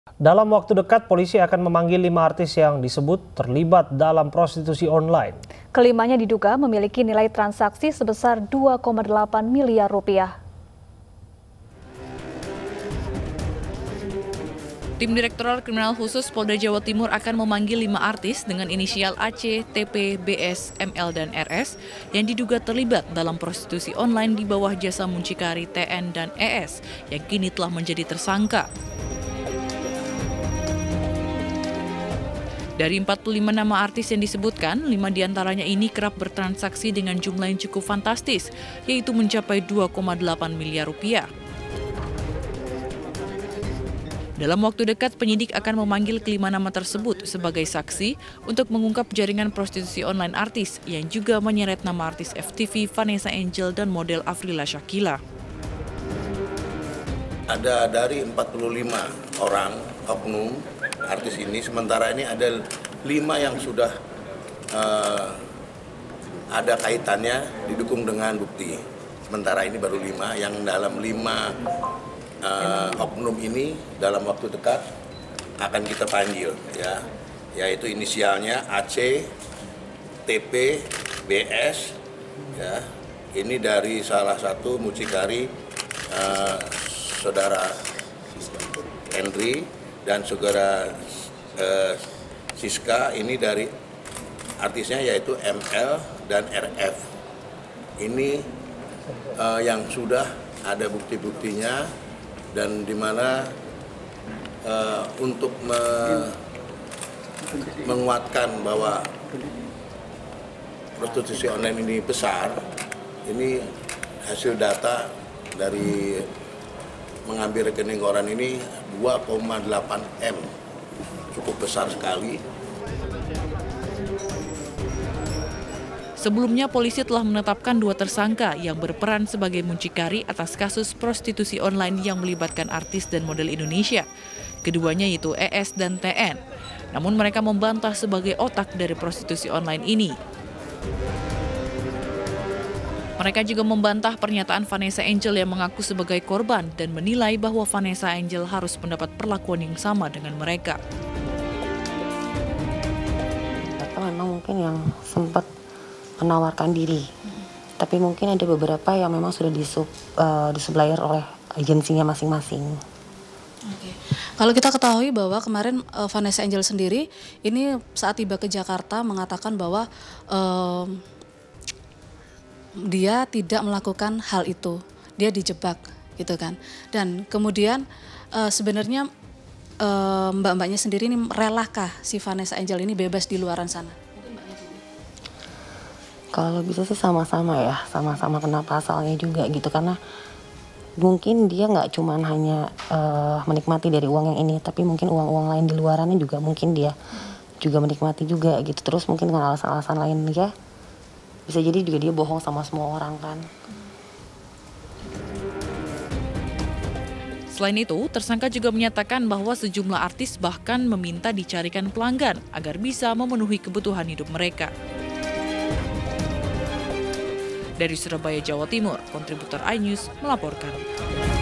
Dalam waktu dekat, polisi akan memanggil 5 artis yang disebut terlibat dalam prostitusi online. Kelimanya diduga memiliki nilai transaksi sebesar 2,8 miliar rupiah. Tim Direktorat Kriminal Khusus Polda Jawa Timur akan memanggil 5 artis dengan inisial AC, TP, BS, ML, dan RS yang diduga terlibat dalam prostitusi online di bawah jasa muncikari TN dan ES yang kini telah menjadi tersangka. Dari 45 nama artis yang disebutkan, 5 diantaranya ini kerap bertransaksi dengan jumlah yang cukup fantastis, yaitu mencapai 2,8 miliar rupiah. Dalam waktu dekat, penyidik akan memanggil kelima nama tersebut sebagai saksi untuk mengungkap jaringan prostitusi online artis yang juga menyeret nama artis FTV Vanessa Angel dan model Afrila Shakila. Ada dari 45 orang oknum artis ini, sementara ini ada 5 yang sudah ada kaitannya didukung dengan bukti. Sementara ini baru 5, yang dalam 5 oknum ini dalam waktu dekat akan kita panggil, ya, yaitu inisialnya AC, TP, BS, ya. Ini dari salah satu mucikari saudara Henry dan saudara Siska. Ini dari artisnya yaitu ML dan RF. Ini yang sudah ada bukti-buktinya, dan di mana untuk menguatkan bahwa prostitusi online ini besar, ini hasil data dari mengambil rekening koran ini 2,8 M, cukup besar sekali. Sebelumnya, polisi telah menetapkan 2 tersangka yang berperan sebagai muncikari atas kasus prostitusi online yang melibatkan artis dan model Indonesia. Keduanya yaitu ES dan TN. Namun mereka membantah sebagai otak dari prostitusi online ini. Mereka juga membantah pernyataan Vanessa Angel yang mengaku sebagai korban dan menilai bahwa Vanessa Angel harus mendapat perlakuan yang sama dengan mereka. Memang mungkin yang sempat menawarkan diri, tapi mungkin ada beberapa yang memang sudah disupplier oleh agensinya masing-masing. Oke. Kalau kita ketahui bahwa kemarin Vanessa Angel sendiri ini saat tiba ke Jakarta mengatakan bahwa dia tidak melakukan hal itu, dia dijebak gitu kan. Dan kemudian sebenarnya mbak-mbaknya sendiri ini relakah si Vanessa Angel ini bebas di luaran sana? Kalau bisa sih sama-sama ya, sama-sama kena pasalnya juga gitu, karena mungkin dia nggak cuman hanya menikmati dari uang yang ini, tapi mungkin uang-uang lain di luarannya juga mungkin dia juga menikmati juga gitu. Terus mungkin dengan alasan-alasan lain ya, bisa jadi juga dia bohong sama semua orang kan. Selain itu, tersangka juga menyatakan bahwa sejumlah artis bahkan meminta dicarikan pelanggan agar bisa memenuhi kebutuhan hidup mereka. Dari Surabaya, Jawa Timur, kontributor iNews melaporkan.